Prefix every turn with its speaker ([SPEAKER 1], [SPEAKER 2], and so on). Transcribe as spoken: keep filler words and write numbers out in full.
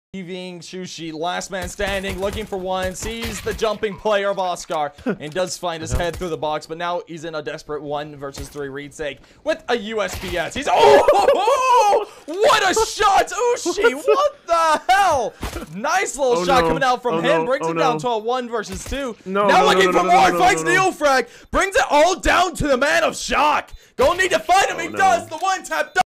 [SPEAKER 1] Leaving Shushi, last man standing, looking for one, sees the jumping player of Oscar, and does find his head through the box, but now he's in a desperate one versus three retake with a U S P S. He's, oh, what a shot, Ushi, what the hell? Nice little
[SPEAKER 2] oh,
[SPEAKER 1] shot
[SPEAKER 2] no.
[SPEAKER 1] coming out from
[SPEAKER 2] oh,
[SPEAKER 1] him,
[SPEAKER 2] no.
[SPEAKER 1] brings
[SPEAKER 2] oh,
[SPEAKER 1] it
[SPEAKER 2] no.
[SPEAKER 1] down to a one versus two.
[SPEAKER 2] No,
[SPEAKER 1] now
[SPEAKER 2] no,
[SPEAKER 1] looking
[SPEAKER 2] no,
[SPEAKER 1] for
[SPEAKER 2] no,
[SPEAKER 1] more,
[SPEAKER 2] no, no,
[SPEAKER 1] finds
[SPEAKER 2] no, no.
[SPEAKER 1] Neofrag, brings it all down to the man of shock. Gonna need to find him,
[SPEAKER 2] Oh,
[SPEAKER 1] he
[SPEAKER 2] no.
[SPEAKER 1] does, the one tap.